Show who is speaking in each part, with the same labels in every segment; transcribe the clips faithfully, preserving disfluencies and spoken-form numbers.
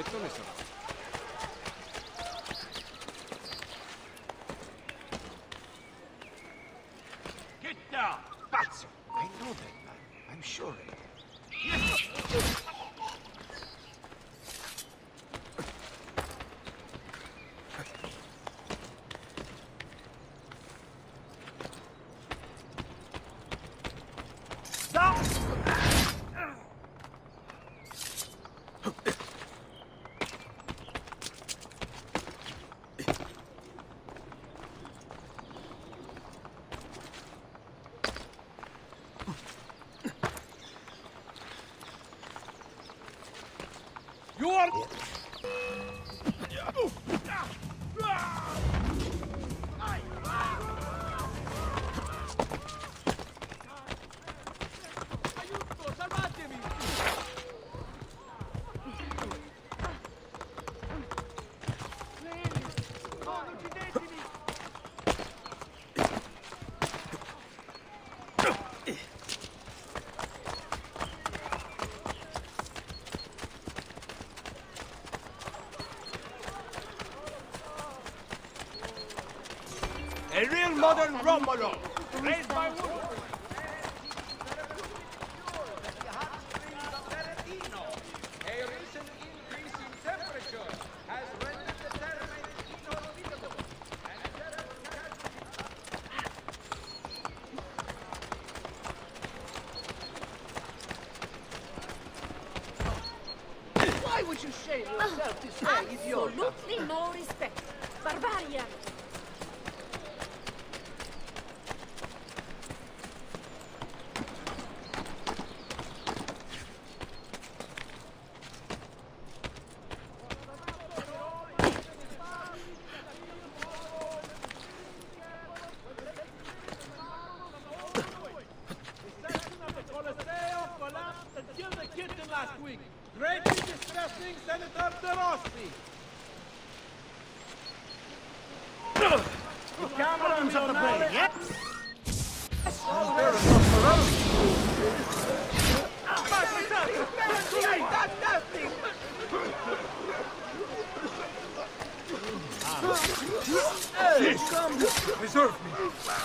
Speaker 1: gettone sarà.
Speaker 2: Get down!
Speaker 3: Pazzo! I know that man. I'm sure.
Speaker 2: You are... Aiuto, salvatemi! No, non uccidetemi! A real modern Romolo, raised by wood. A recent increase in temperature has rendered the terrain inhospitable. Why would you shame yourself this way, idiot?
Speaker 4: Absolutely no respect. Barbarian.
Speaker 2: Last week, greatly distressing Senator De Rossi. The Camerons of the Bay, yes?
Speaker 3: Preserve me.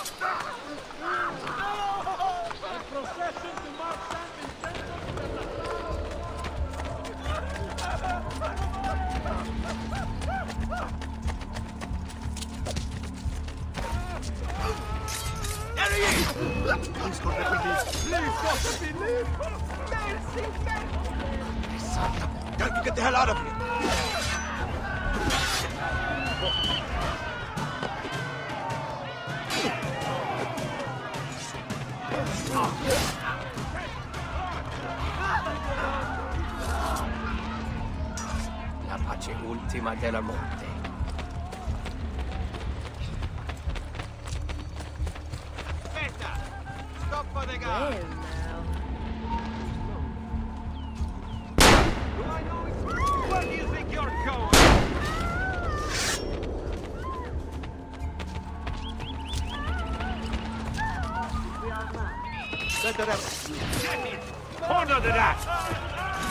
Speaker 2: The procession to Mark San Vincenzo.
Speaker 3: There he is! Please God, let me leave.
Speaker 2: Please, God, let me leave! Mercy, mercy!
Speaker 3: Santa, got to get the hell out of here! La pace ultima della morte.
Speaker 2: Aspetta! Stoppa the gun!
Speaker 4: Well, now.
Speaker 2: Do I know it? Where do you think you're going?
Speaker 3: Set it up.
Speaker 2: Get it! Corner to that!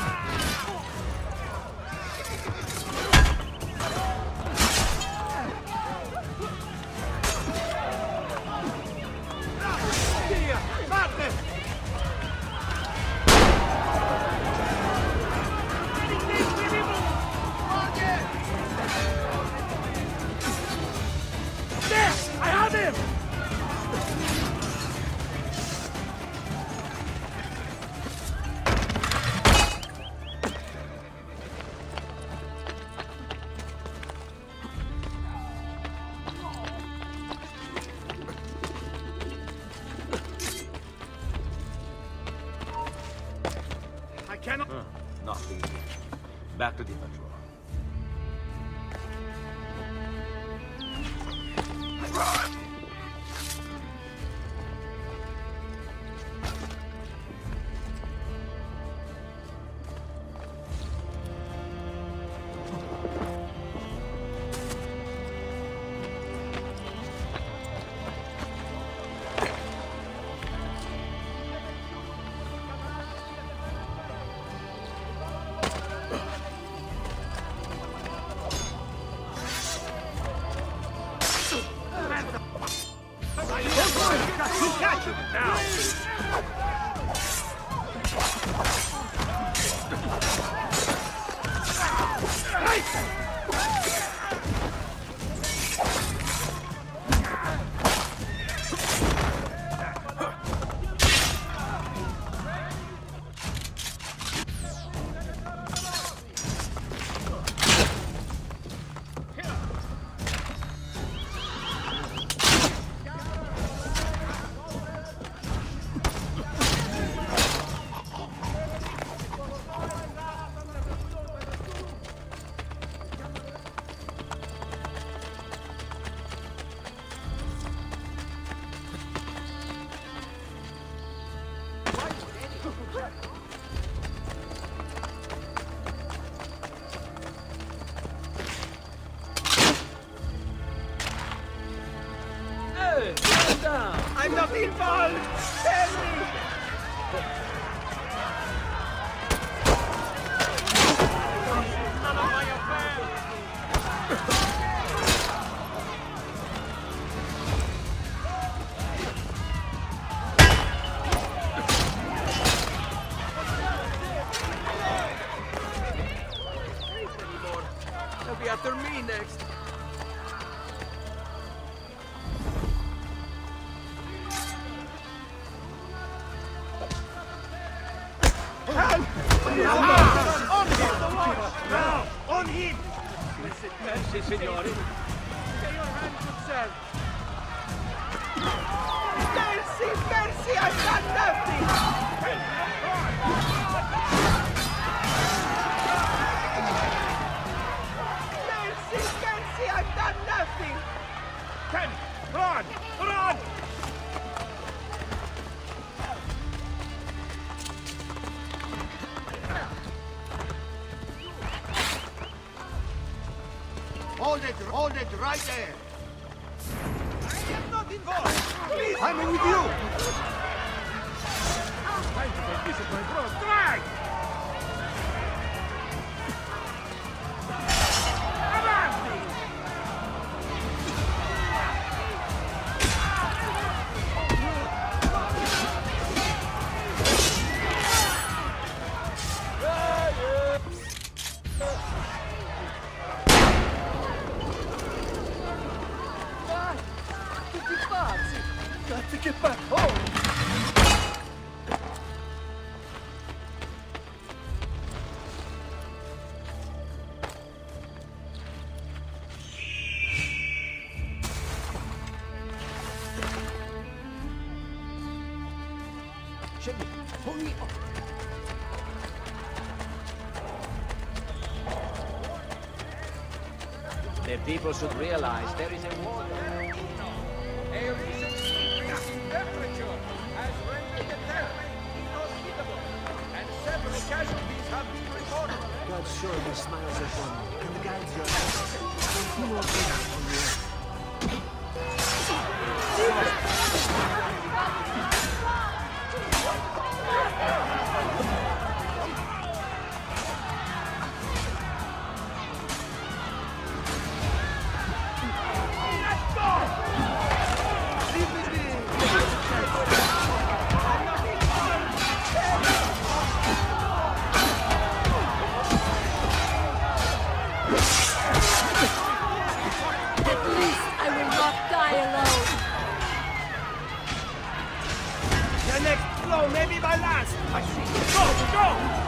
Speaker 2: Cannot.
Speaker 3: Uh, nothing. Back to the patrol.
Speaker 1: Catch him now!
Speaker 5: I'm not involved! Tell me! None of my affair! They'll be after me next.
Speaker 1: Now, on him!
Speaker 5: Merci, signori. Stay your hand, good sir. Mercy, mercy, I've done nothing! Mercy, mercy, I've done nothing!
Speaker 1: Ken, run! Run! Hold it, hold it right there!
Speaker 5: I am not involved! Please!
Speaker 1: I'm with you! Trying to take discipline, bro! Drag! Avanti!
Speaker 5: Got to get back home!
Speaker 3: Jimmy, pull me up. The people should realize there is a war.
Speaker 2: A recent increase in temperature has rendered the terrain inhospitable, and several casualties have been reported.
Speaker 6: God surely smiles upon you and guides your life. And he will be on the earth.
Speaker 5: Maybe my last! I see. Go! Go!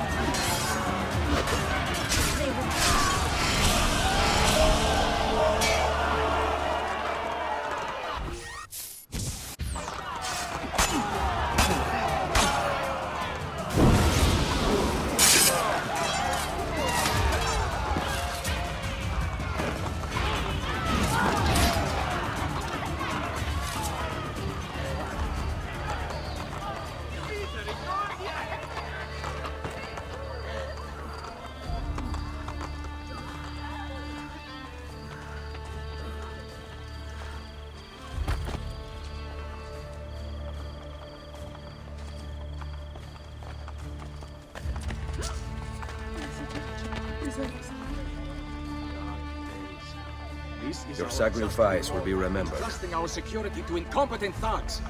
Speaker 3: Your sacrifice will be remembered.
Speaker 7: Trusting our security to incompetent thugs.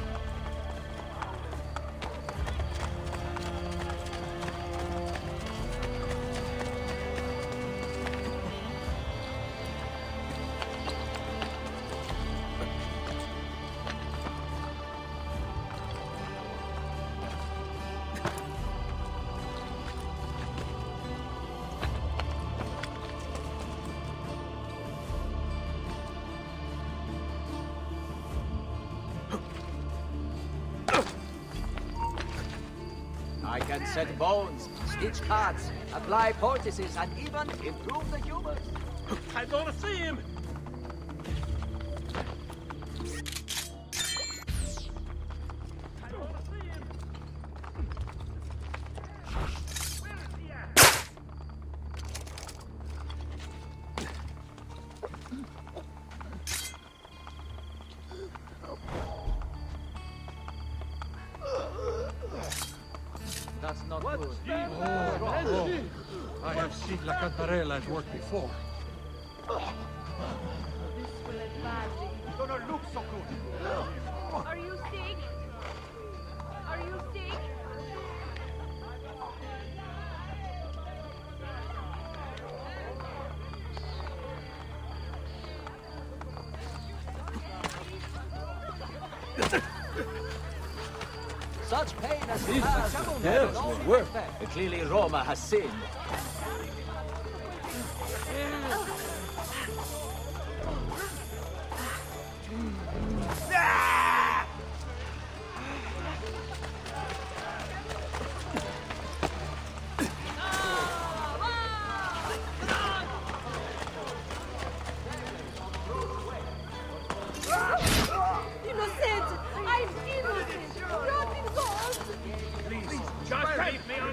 Speaker 8: I can set bones, stitch cuts, apply poultices, and even improve the humors.
Speaker 5: I don't see him! I don't see him! Where is he at?
Speaker 8: That's not good.
Speaker 6: I have seen La Cantarella at work before.
Speaker 4: This will end badly.
Speaker 1: You don't look so good.
Speaker 4: Are you sick? Are you sick?
Speaker 8: Such pain as you have has no effect. Clearly Roma has sinned.
Speaker 4: Innocent! I'm innocent! Not in God!
Speaker 5: Please, just leave me